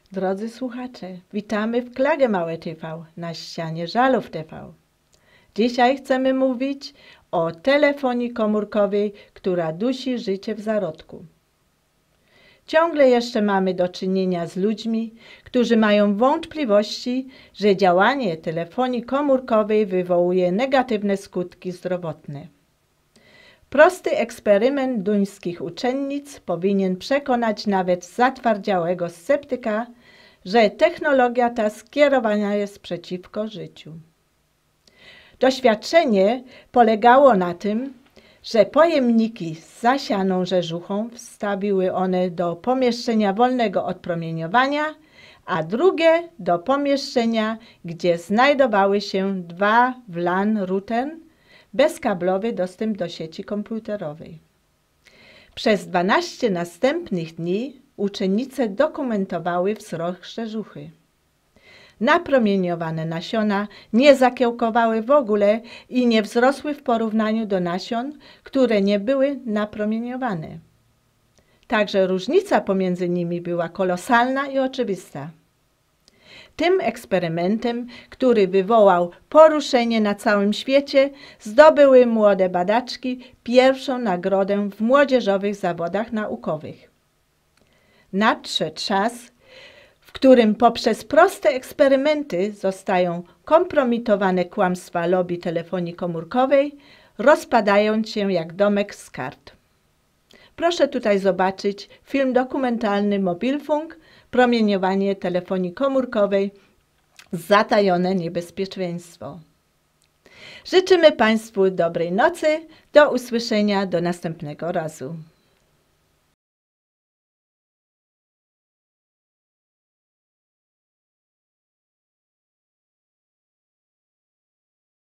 Drodzy słuchacze, witamy w Klage Małe TV na ścianie Żalów TV. Dzisiaj chcemy mówić o telefonii komórkowej, która dusi życie w zarodku. Ciągle jeszcze mamy do czynienia z ludźmi, którzy mają wątpliwości, że działanie telefonii komórkowej wywołuje negatywne skutki zdrowotne. Prosty eksperyment duńskich uczennic powinien przekonać nawet zatwardziałego sceptyka, że technologia ta skierowana jest przeciwko życiu. Doświadczenie polegało na tym, że pojemniki z zasianą rzeżuchą wstawiły one do pomieszczenia wolnego od promieniowania, a drugie do pomieszczenia, gdzie znajdowały się dwa WLAN router, bezkablowy dostęp do sieci komputerowej. Przez 12 następnych dni uczennice dokumentowały wzrost rzeżuchy. Napromieniowane nasiona nie zakiełkowały w ogóle i nie wzrosły w porównaniu do nasion, które nie były napromieniowane. Także różnica pomiędzy nimi była kolosalna i oczywista. Tym eksperymentem, który wywołał poruszenie na całym świecie, zdobyły młode badaczki pierwszą nagrodę w młodzieżowych zawodach naukowych. Nadszedł czas, w którym poprzez proste eksperymenty zostają kompromitowane kłamstwa lobby telefonii komórkowej, rozpadając się jak domek z kart. Proszę tutaj zobaczyć film dokumentalny Mobilfunk – promieniowanie telefonii komórkowej – zatajone niebezpieczeństwo. Życzymy Państwu dobrej nocy, do usłyszenia do następnego razu.